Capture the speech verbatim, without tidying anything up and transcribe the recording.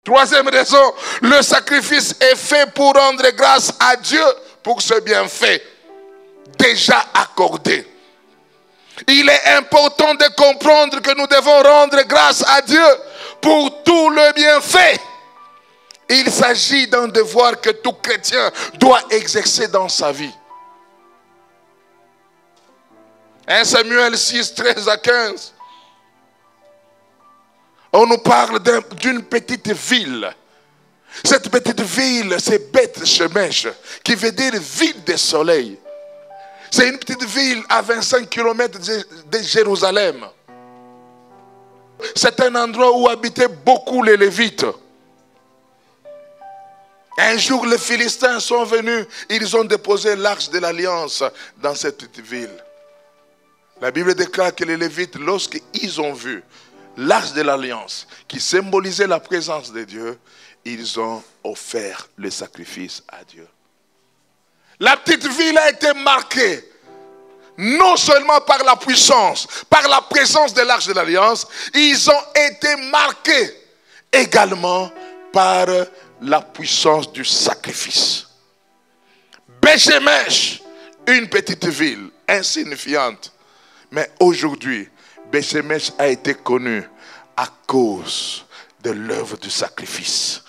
Troisième raison, le sacrifice est fait pour rendre grâce à Dieu pour ce bienfait déjà accordé. Il est important de comprendre que nous devons rendre grâce à Dieu pour tout le bienfait. Il s'agit d'un devoir que tout chrétien doit exercer dans sa vie. un Samuel six, treize à quinze. On nous parle d'une petite ville. Cette petite ville, c'est Beth-Shemesh, qui veut dire ville de soleil. C'est une petite ville à vingt-cinq kilomètres de Jérusalem. C'est un endroit où habitaient beaucoup les Lévites. Un jour, les Philistins sont venus, ils ont déposé l'arche de l'alliance dans cette petite ville. La Bible déclare que les Lévites, lorsqu'ils ont vu l'arche de l'alliance qui symbolisait la présence de Dieu, ils ont offert le sacrifice à Dieu. La petite ville a été marquée non seulement par la puissance, par la présence de l'arche de l'alliance, ils ont été marqués également par la puissance du sacrifice. Beth-Shemesh, une petite ville insignifiante, mais aujourd'hui, Beth-Shemesh a été connue à cause de l'œuvre du sacrifice.